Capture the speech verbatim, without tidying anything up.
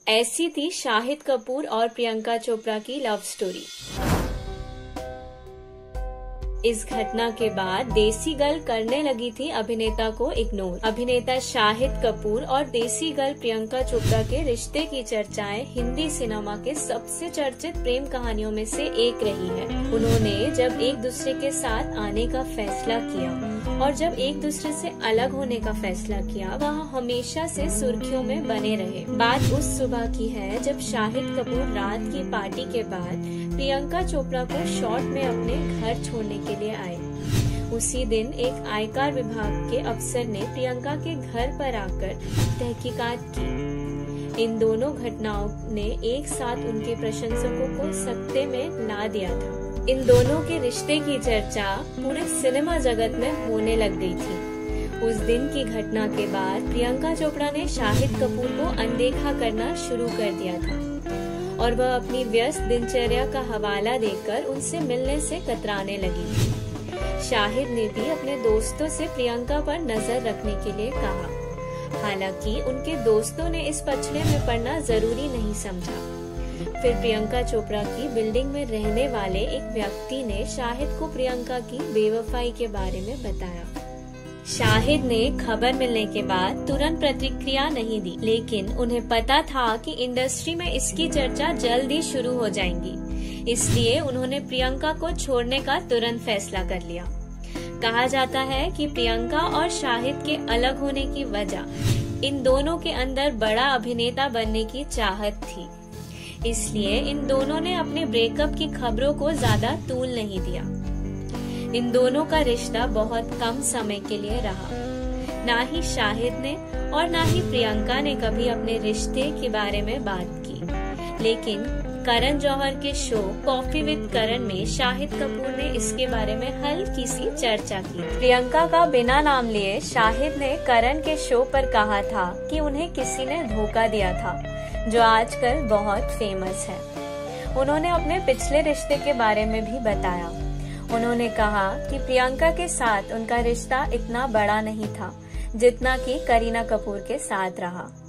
ऐसी थी शाहिद कपूर और प्रियंका चोपड़ा की लव स्टोरी। इस घटना के बाद देसी गर्ल करने लगी थी अभिनेता को इग्नोर। अभिनेता शाहिद कपूर और देसी गर्ल प्रियंका चोपड़ा के रिश्ते की चर्चाएं हिंदी सिनेमा के सबसे चर्चित प्रेम कहानियों में से एक रही है। उन्होंने जब एक दूसरे के साथ आने का फैसला किया और जब एक दूसरे से अलग होने का फैसला किया, वह हमेशा से सुर्खियों में बने रहे। बात उस सुबह की है जब शाहिद कपूर रात की पार्टी के बाद प्रियंका चोपड़ा को शॉर्ट में अपने घर छोड़ने के लिए आए। उसी दिन एक आयकर विभाग के अफसर ने प्रियंका के घर पर आकर तहकीकात की। इन दोनों घटनाओं ने एक साथ उनके प्रशंसकों को सकते में ला दिया था। इन दोनों के रिश्ते की चर्चा पूरे सिनेमा जगत में होने लग गई थी। उस दिन की घटना के बाद प्रियंका चोपड़ा ने शाहिद कपूर को अनदेखा करना शुरू कर दिया था और वह अपनी व्यस्त दिनचर्या का हवाला देकर उनसे मिलने से कतराने लगी थी। शाहिद ने भी अपने दोस्तों से प्रियंका पर नजर रखने के लिए कहा, हालांकि उनके दोस्तों ने इस पचड़े में पड़ना जरूरी नहीं समझा। फिर प्रियंका चोपड़ा की बिल्डिंग में रहने वाले एक व्यक्ति ने शाहिद को प्रियंका की बेवफाई के बारे में बताया। शाहिद ने खबर मिलने के बाद तुरंत प्रतिक्रिया नहीं दी, लेकिन उन्हें पता था कि इंडस्ट्री में इसकी चर्चा जल्द ही शुरू हो जाएंगी, इसलिए उन्होंने प्रियंका को छोड़ने का तुरंत फैसला कर लिया। कहा जाता है कि प्रियंका और शाहिद के अलग होने की वजह इन दोनों के अंदर बड़ा अभिनेता बनने की चाहत थी, इसलिए इन दोनों ने अपने ब्रेकअप की खबरों को ज्यादा तूल नहीं दिया। इन दोनों का रिश्ता बहुत कम समय के लिए रहा। ना ही शाहिद ने और ना ही प्रियंका ने कभी अपने रिश्ते के बारे में बात की, लेकिन करण जौहर के शो कॉफी विद करण में शाहिद कपूर ने इसके बारे में हल्की सी चर्चा की। प्रियंका का बिना नाम लिए शाहिद ने करण के शो पर कहा था कि उन्हें किसी ने धोखा दिया था, जो आजकल बहुत फेमस है। उन्होंने अपने पिछले रिश्ते के बारे में भी बताया। उन्होंने कहा कि प्रियंका के साथ उनका रिश्ता इतना बड़ा नहीं था जितना कि करीना कपूर के साथ रहा।